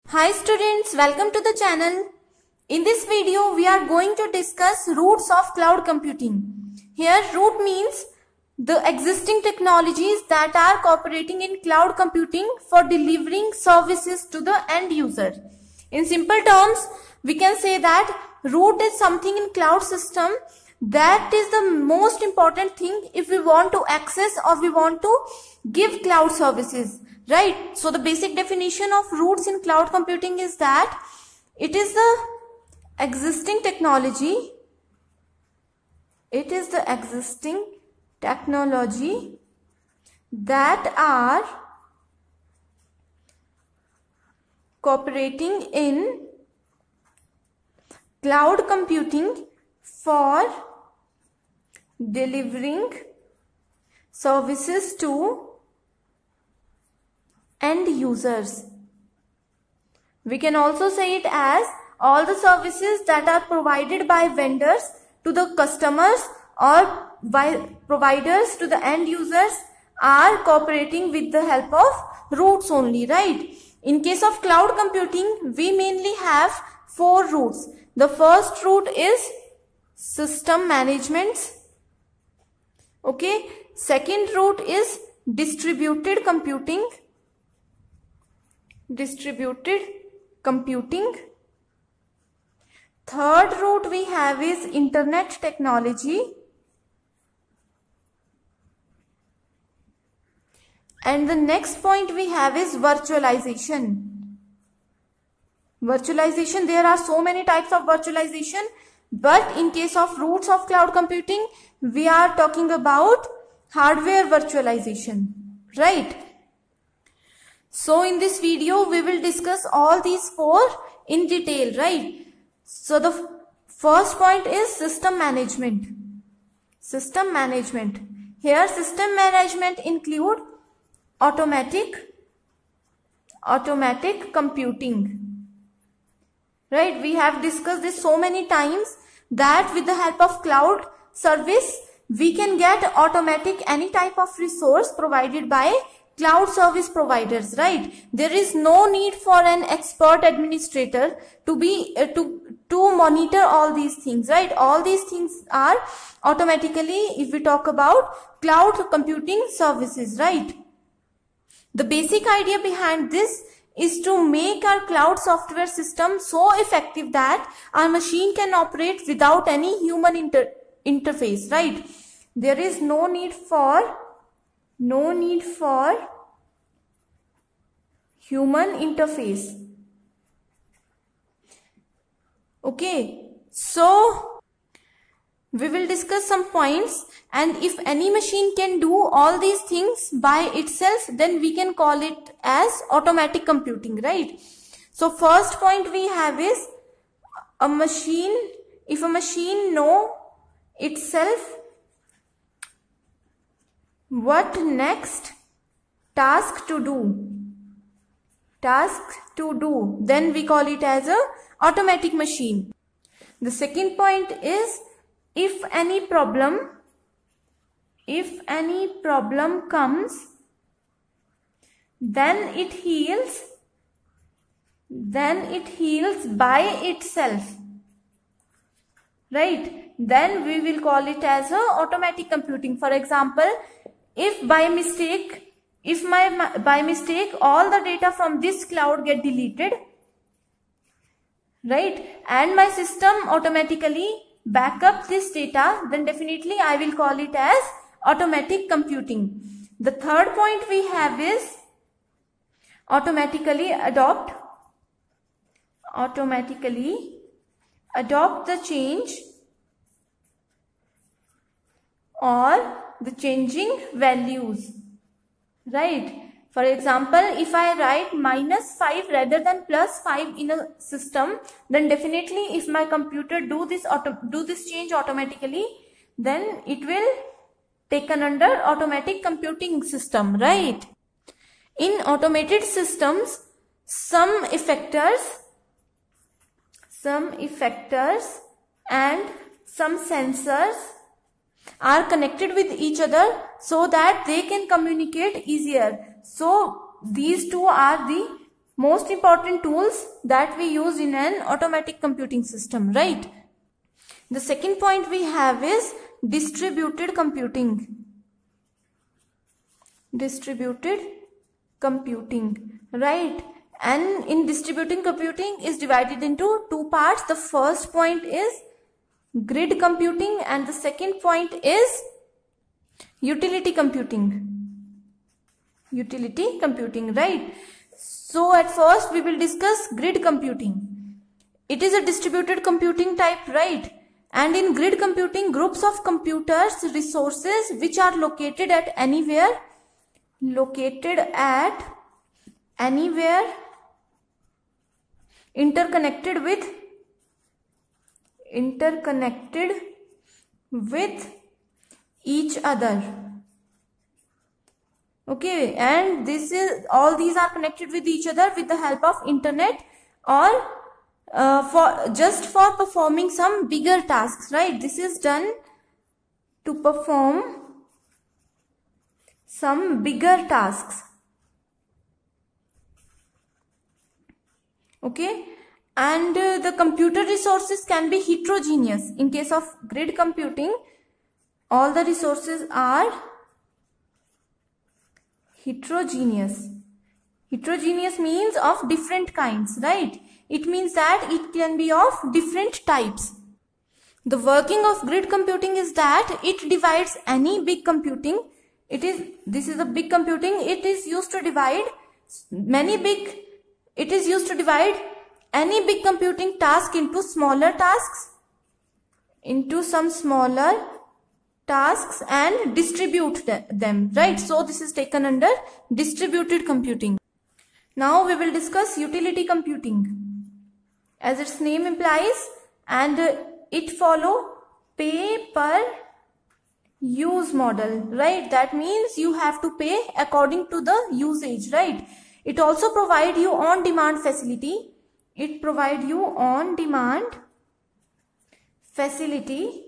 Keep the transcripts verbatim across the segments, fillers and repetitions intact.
Hi students, welcome to the channel. In this video, we are going to discuss roots of cloud computing. Here, root means the existing technologies that are cooperating in cloud computing for delivering services to the end user. In simple terms, we can say that root is something in cloud system that is the most important thing if we want to access or we want to give cloud services. Right. So the basic definition of roots in cloud computing is that it is the existing technology. It is the existing technology that are cooperating in cloud computing for delivering services to end users. We can also say it as all the services that are provided by vendors to the customers or by providers to the end users are cooperating with the help of roots only, right? In case of cloud computing, we mainly have four roots. The first root is system management. Okay. Second root is distributed computing. Distributed computing. Third root we have is internet technology. And the next point we have is virtualization. Virtualization, there are so many types of virtualization, but in case of roots of cloud computing, we are talking about hardware virtualization, right? So in this video, we will discuss all these four in detail, right? So the first point is system management. System management. Here system management include automatic, automatic computing. Right? We have discussed this so many times that with the help of cloud service, we can get automatic any type of resource provided by cloud service providers, right? There is no need for an expert administrator to be uh, to to monitor all these things, right? All these things are automatically, if we talk about cloud computing services, right? The basic idea behind this is to make our cloud software system so effective that our machine can operate without any human inter interface, right? There is no need for No need for human interface. Okay, so we will discuss some points, and if any machine can do all these things by itself, then we can call it as automatic computing, right? So first point we have is a machine, if a machine know itself what next task to do, task to do, then we call it as a automatic machine. The second point is if any problem, if any problem comes, then it heals, then it heals by itself, right? Then we will call it as a automatic computing. For example, if by mistake, if my by mistake all the data from this cloud get deleted, right, and my system automatically back up this data, then definitely I will call it as automatic computing. The third point we have is automatically adopt, automatically adopt the change or the changing values, right? For example, if I write minus five rather than plus five in a system, then definitely if my computer do this auto do this change automatically, then it will taken under automatic computing system, right? In automated systems, some effectors, some effectors and some sensors are connected with each other so that they can communicate easier. So these two are the most important tools that we use in an automatic computing system, right? The second point we have is distributed computing. Distributed computing, right? And in distributed computing is divided into two parts. The first point is grid computing and the second point is utility computing. Utility computing, right? So at first we will discuss grid computing. It is a distributed computing type, right? And in grid computing, groups of computers, resources which are located at anywhere, located at anywhere, interconnected with, interconnected with each other. Okay, and this is, all these are connected with each other with the help of internet or uh, for just for performing some bigger tasks, right? This is done to perform some bigger tasks. Okay, and uh, the computer resources can be heterogeneous. In case of grid computing, all the resources are heterogeneous. Heterogeneous means of different kinds, right? It means that it can be of different types. The working of grid computing is that it divides any big computing. It is, this is a big computing. It is used to divide many big, it is used to divide any big computing task into smaller tasks, into some smaller tasks and distribute them, right? So this is taken under distributed computing. Now we will discuss utility computing. As its name implies, and it follow pay per use model, right? That means you have to pay according to the usage, right? It also provide you on demand facility. It provide you on demand facility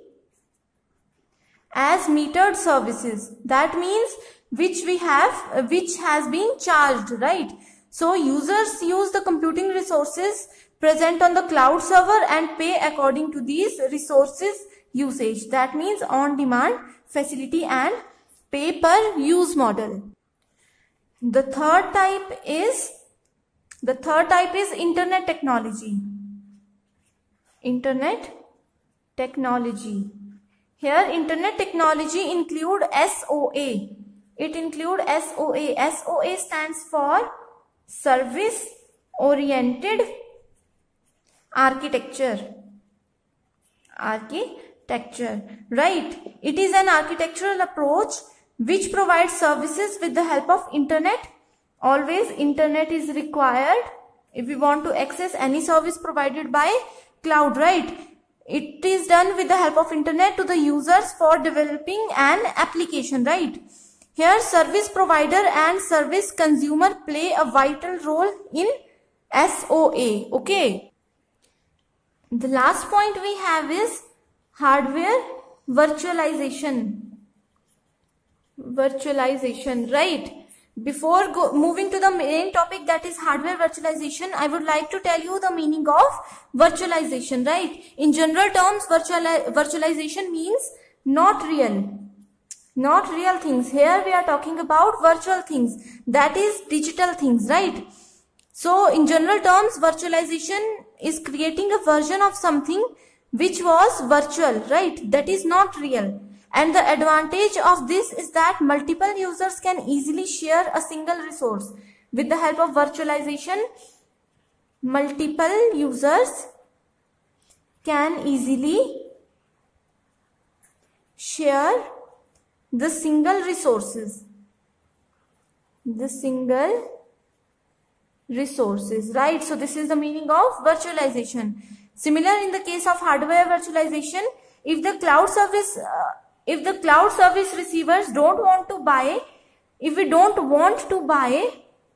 as metered services. That means which we have, which has been charged, right? So users use the computing resources present on the cloud server and pay according to these resources usage. That means on demand facility and pay per use model. The third type is, the third type is internet technology. Internet technology. Here internet technology include S O A. It include S O A. S O A stands for service oriented architecture. Architecture, right? It is an architectural approach which provides services with the help of internet. Always internet is required if we want to access any service provided by cloud, right? It is done with the help of internet to the users for developing an application, right? Here service provider and service consumer play a vital role in S O A, okay? The last point we have is hardware virtualization. Virtualization, right? Before go, moving to the main topic, that is hardware virtualization, I would like to tell you the meaning of virtualization, right? In general terms, virtuali virtualization means not real. Not real things. Here we are talking about virtual things. That is digital things, right? So in general terms, virtualization is creating a version of something which was virtual, right? That is not real. And the advantage of this is that multiple users can easily share a single resource. With the help of virtualization, multiple users can easily share the single resources. The single resources, right? So this is the meaning of virtualization. Similar in the case of hardware virtualization, if the cloud service uh, if the cloud service receivers don't want to buy, if we don't want to buy,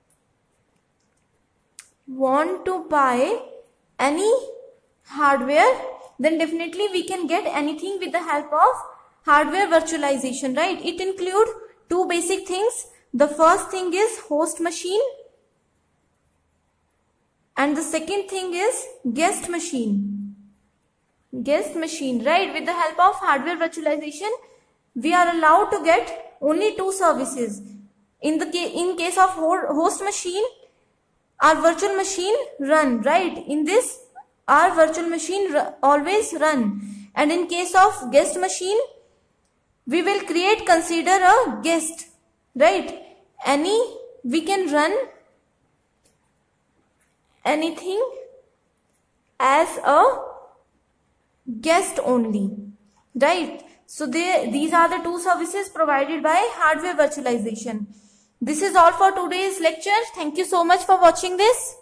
want to buy any hardware, then definitely we can get anything with the help of hardware virtualization, right? It includes two basic things. The first thing is host machine. And the second thing is guest machine. Guest machine, right? With the help of hardware virtualization, we are allowed to get only two services. In the ca in case of host machine, our virtual machine run, right? In this, our virtual machine always run. And in case of guest machine, we will create, consider a guest, right? Any, we can run anything as a guest only, right? So they, these are the two services provided by hardware virtualization. This is all for today's lecture. Thank you so much for watching this.